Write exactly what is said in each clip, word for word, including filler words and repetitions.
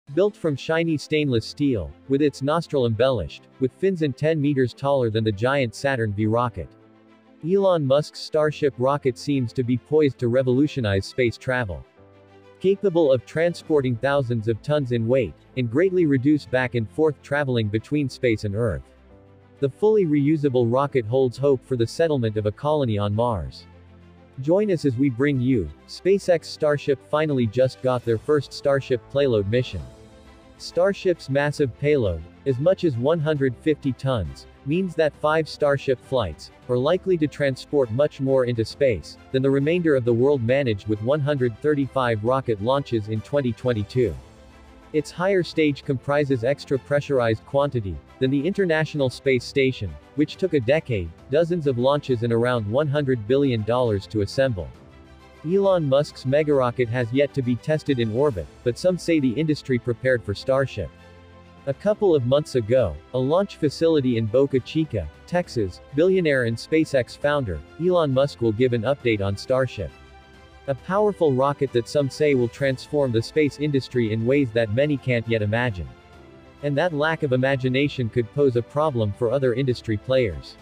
Built from shiny stainless steel, with its nostril embellished, with fins and ten meters taller than the giant Saturn V rocket. Elon Musk's Starship rocket seems to be poised to revolutionize space travel. Capable of transporting thousands of tons in weight, and greatly reduce back and forth traveling between space and Earth. The fully reusable rocket holds hope for the settlement of a colony on Mars. Join us as we bring you, SpaceX Starship finally just got their first Starship Payload mission. Starship's massive payload, as much as one hundred fifty tons, means that five Starship flights are likely to transport much more into space than the remainder of the world managed with one hundred thirty-five rocket launches in twenty twenty-two. Its higher stage comprises extra pressurized quantity than the International Space Station, which took a decade, dozens of launches and around one hundred billion dollars to assemble. Elon Musk's megarocket has yet to be tested in orbit, but some say the industry prepared for Starship. A couple of months ago, a launch facility in Boca Chica, Texas, billionaire and SpaceX founder, Elon Musk will give an update on Starship. A powerful rocket that some say will transform the space industry in ways that many can't yet imagine. And that lack of imagination could pose a problem for other industry players.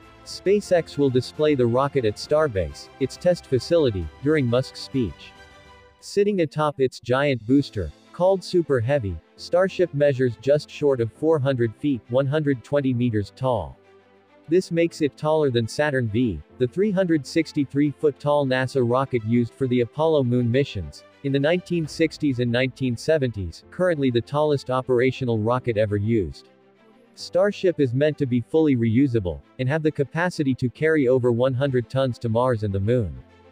SpaceX will display the rocket at Starbase, its test facility, during Musk's speech. Sitting atop its giant booster, called Super Heavy, Starship measures just short of four hundred feet, one hundred twenty meters tall. This makes it taller than Saturn V, the three hundred sixty-three foot tall NASA rocket used for the Apollo moon missions in the nineteen sixties and nineteen seventies, currently the tallest operational rocket ever used. Starship is meant to be fully reusable, and have the capacity to carry over one hundred tons to Mars and the Moon.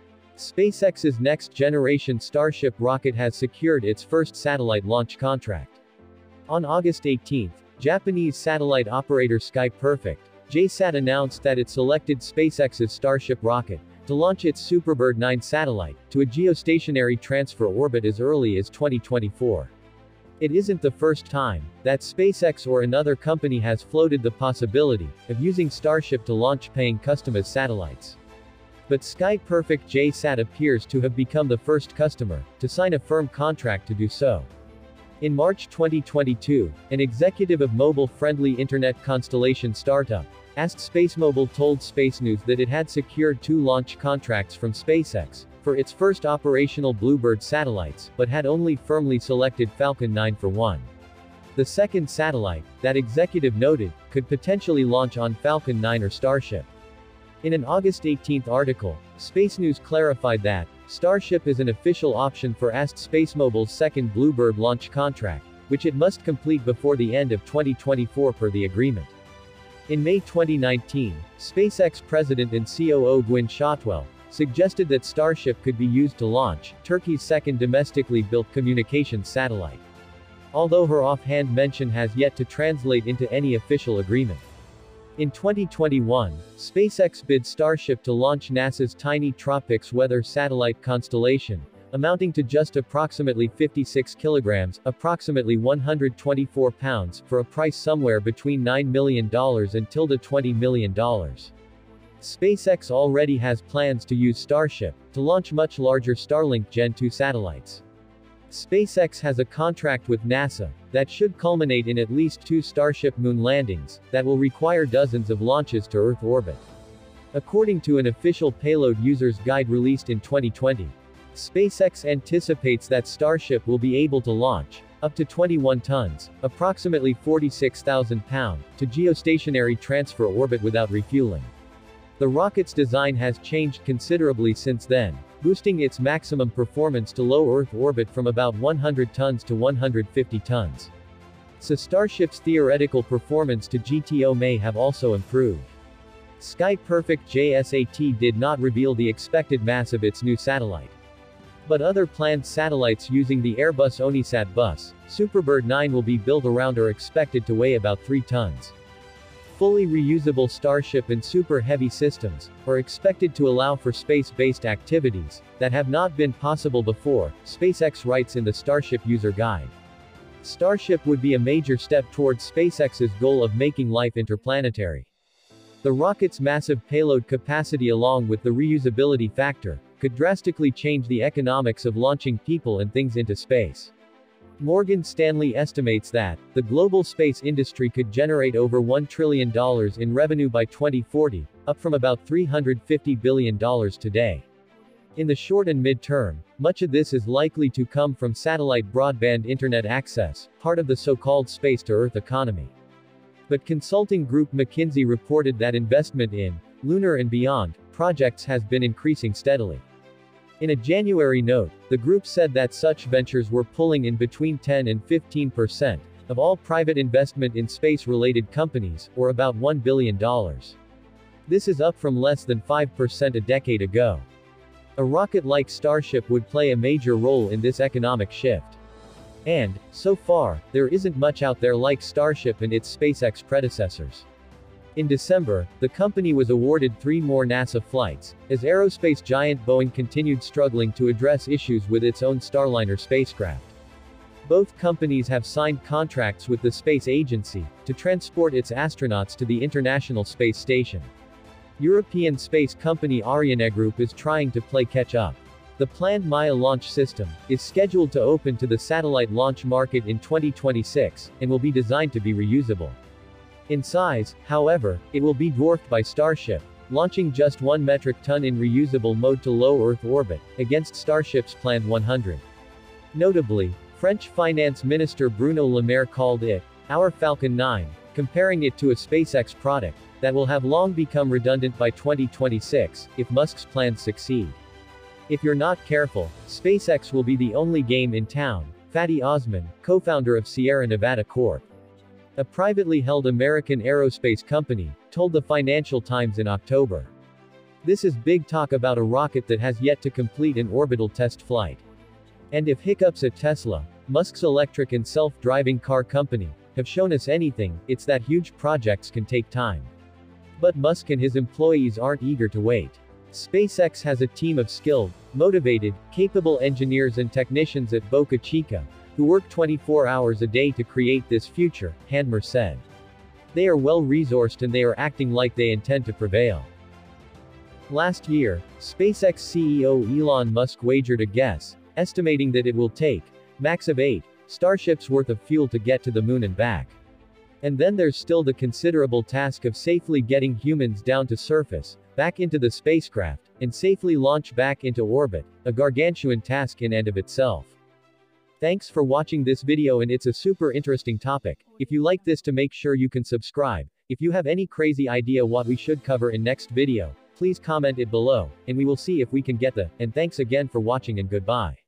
SpaceX's next-generation Starship rocket has secured its first satellite launch contract. On August eighteenth, Japanese satellite operator Sky Perfect J SAT announced that it selected SpaceX's Starship rocket to launch its BlueBird nine satellite to a geostationary transfer orbit as early as twenty twenty-four. It isn't the first time that SpaceX or another company has floated the possibility of using Starship to launch paying customized satellites. But Sky Perfect J SAT appears to have become the first customer to sign a firm contract to do so. In March twenty twenty-two, an executive of mobile-friendly internet constellation startup, A S T SpaceMobile told SpaceNews that it had secured two launch contracts from SpaceX for its first operational BlueBird satellites, but had only firmly selected Falcon nine for one. The second satellite, that executive noted, could potentially launch on Falcon nine or Starship. In an August eighteenth article, SpaceNews clarified that Starship is an official option for A S T SpaceMobile's second BlueBird launch contract, which it must complete before the end of twenty twenty-four per the agreement. In May twenty nineteen, SpaceX President and C O O Gwynne Shotwell suggested that Starship could be used to launch Turkey's second domestically built communications satellite. Although her offhand mention has yet to translate into any official agreement. In twenty twenty-one, SpaceX bid Starship to launch NASA's tiny TROPICS weather satellite constellation, amounting to just approximately fifty-six kilograms, approximately one hundred twenty-four pounds, for a price somewhere between nine million dollars and twenty million dollars. SpaceX already has plans to use Starship to launch much larger Starlink Gen two satellites. SpaceX has a contract with NASA that should culminate in at least two Starship moon landings that will require dozens of launches to Earth orbit. According to an official Payload user's guide released in twenty twenty, SpaceX anticipates that Starship will be able to launch up to twenty-one tons, approximately forty-six thousand pounds, to geostationary transfer orbit without refueling. The rocket's design has changed considerably since then, boosting its maximum performance to low Earth orbit from about one hundred tons to one hundred fifty tons. So Starship's theoretical performance to G T O may have also improved. Sky Perfect J SAT did not reveal the expected mass of its new satellite. But other planned satellites using the Airbus Onisat bus, BlueBird nine, will be built around or expected to weigh about three tons. Fully reusable Starship and Super Heavy systems are expected to allow for space-based activities that have not been possible before, SpaceX writes in the Starship user guide. Starship would be a major step towards SpaceX's goal of making life interplanetary. The rocket's massive payload capacity along with the reusability factor could drastically change the economics of launching people and things into space. Morgan Stanley estimates that the global space industry could generate over one trillion dollars in revenue by twenty forty, up from about three hundred fifty billion dollars today. In the short and mid-term, much of this is likely to come from satellite broadband internet access, part of the so-called space-to-Earth economy. But consulting group McKinsey reported that investment in lunar and beyond projects has been increasing steadily. In a January note, the group said that such ventures were pulling in between ten and fifteen percent of all private investment in space-related companies, or about one billion dollars. This is up from less than five percent a decade ago. A rocket like Starship would play a major role in this economic shift. And, so far, there isn't much out there like Starship and its SpaceX predecessors. In December, the company was awarded three more NASA flights, as aerospace giant Boeing continued struggling to address issues with its own Starliner spacecraft. Both companies have signed contracts with the space agency to transport its astronauts to the International Space Station. European space company ArianeGroup is trying to play catch-up. The planned Maya launch system is scheduled to open to the satellite launch market in twenty twenty-six, and will be designed to be reusable. In size, however, it will be dwarfed by Starship, launching just one metric ton in reusable mode to low Earth orbit, against Starship's planned one hundred. Notably, French Finance Minister Bruno Le Maire called it our Falcon nine, comparing it to a SpaceX product that will have long become redundant by twenty twenty-six, if Musk's plans succeed. If you're not careful, SpaceX will be the only game in town, Fatty Osman, co-founder of Sierra Nevada Corp, a privately held American aerospace company, told the Financial Times in October. This is big talk about a rocket that has yet to complete an orbital test flight. And if hiccups at Tesla, Musk's electric and self-driving car company, have shown us anything, it's that huge projects can take time. But Musk and his employees aren't eager to wait. SpaceX has a team of skilled, motivated, capable engineers and technicians at Boca Chica, who work twenty-four hours a day to create this future, Handmer said. They are well-resourced and they are acting like they intend to prevail. Last year, SpaceX C E O Elon Musk wagered a guess, estimating that it will take max of eight Starships worth of fuel to get to the moon and back. And then there's still the considerable task of safely getting humans down to surface, back into the spacecraft, and safely launch back into orbit, a gargantuan task in and of itself. Thanks for watching this video, and it's a super interesting topic. If you like this, to make sure you can subscribe. If you have any crazy idea what we should cover in next video, please comment it below, and we will see if we can get the, and thanks again for watching and goodbye.